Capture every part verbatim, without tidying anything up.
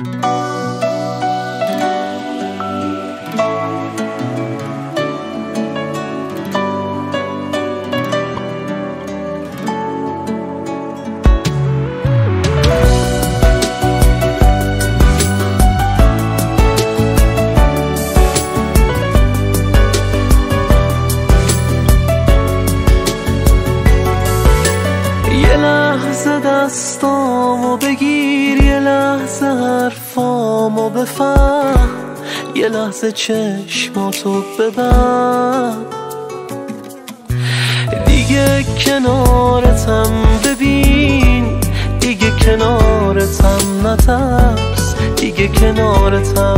یه لحظه دستامو بگیر، یه لحظه حرفامو بفهم، یه لحظه چشماتو ببند. دیگه کنارتم ببین، دیگه کنارتم نترس، دیگه کنارتم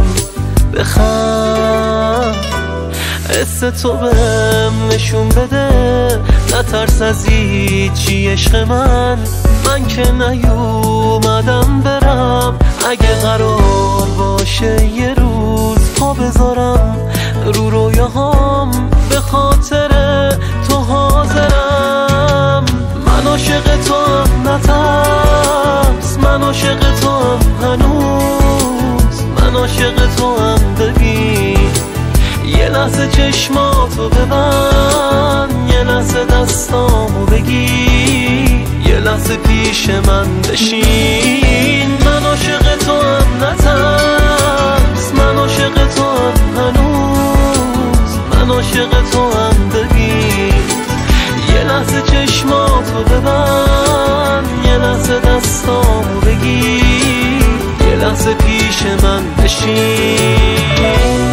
بخند. حس تو بهم نشون بده، نترس از هیچی عشق من. من که نیومدم برم، اگه قرار باشه یه روز پا بذارم رو رویاهام، به خاطر تو حاضرم. من عاشق تو هم نترس، من عاشق تو هم هنوز، من عاشق تو هم ببین. یه لحظه چشماتو ببند، یه لحظه دستامو بگیر، یه لحظه پیش من بشین. من عاشق تو هم نترس، من عاشق تو هم هنوز، من عاشق تو هم ببین. یه لحظه چشماتو ببند، یه لحظه دستامو بگیر، یه لحظه پیش من بشین.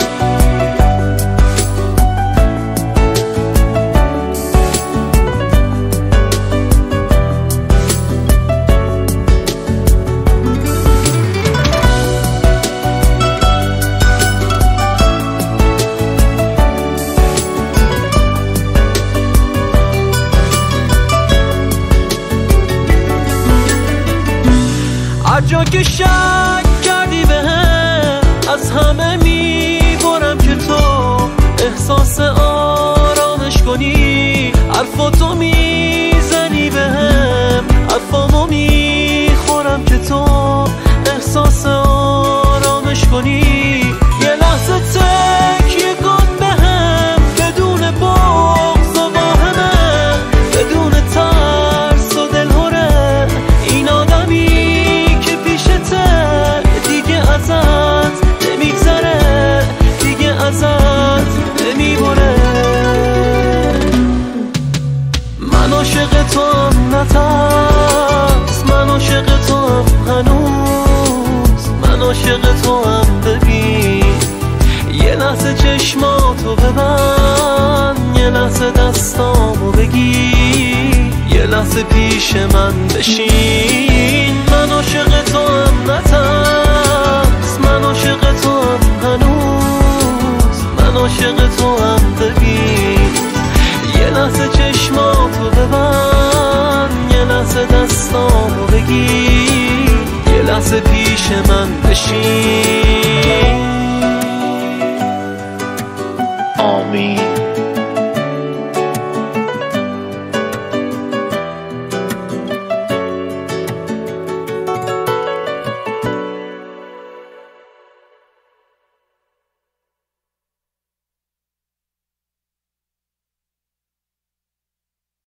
هر جا که شک کردی بهم، از همه میبرم که تو احساس آرامش کنی. حرفاتو میزنی بهم، حرفامو میخورم که تو احساس آرامش کنی. یه لحظه تکیه کن بهم، بدون بغض و واهمه، بدون ترس و دلهوره. این آدمی ازت نمیگذره، دیگه ازت نمیبره. من عاشق تو هم نترس، من عاشق تو هم هنوز، من عاشق تو هم ببین. یه لحظه چشماتو ببند، یه لحظه دستامو بگیر، یه لحظه پیش من بشین. من عاشق تو هم نترس، من عاشق تو هم هنوز، من عاشق تو هم ببین. یه لحظه چشماتو ببند، یه لحظه دستامو بگیر، یه لحظه پیش من بشین. آمین.